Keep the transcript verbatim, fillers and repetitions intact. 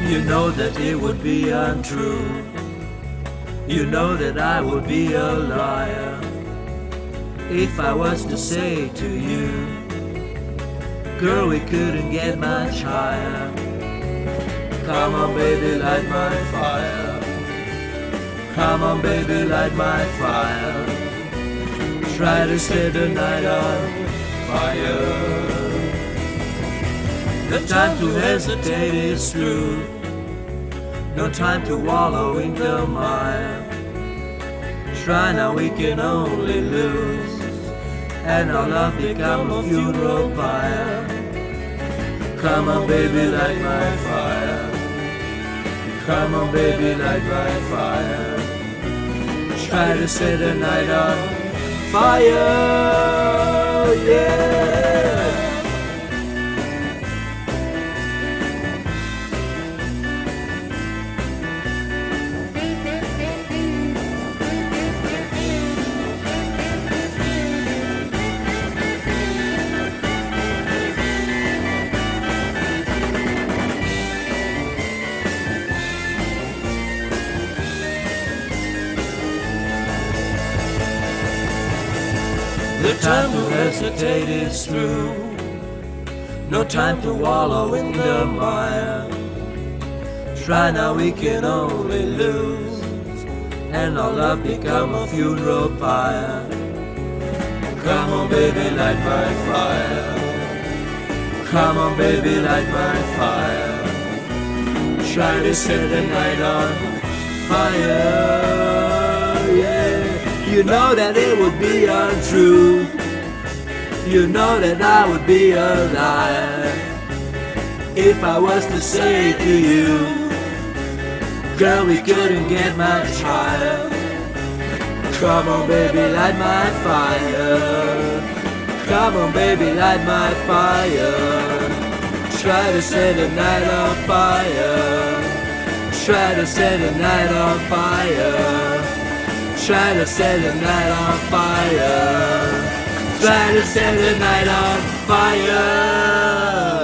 You know that it would be untrue. You know that I would be a liar if I was to say to you, girl, we couldn't get much higher. Come on baby, light my fire. Come on baby, light my fire. Try to set the night on fire. The time to hesitate is through. No time to wallow in the mire. Try now, we can only lose, and our love become a funeral pyre. Come on baby, light my fire. Come on baby, light my fire. Try to set the night on fire, yeah. The time to hesitate is through. No time to wallow in the mire. Try now, we can only lose, and our love become a funeral pyre. Come on baby, light my fire. Come on baby, light my fire. Try to set the night on fire, yeah. You know that it would be untrue. You know that I would be a liar if I was to say to you, girl, we couldn't get much higher. Come on baby, light my fire. Come on baby, light my fire. Try to set the night on fire. Try to set the night on fire. Try to set the night on fire. Try to set the night on fire.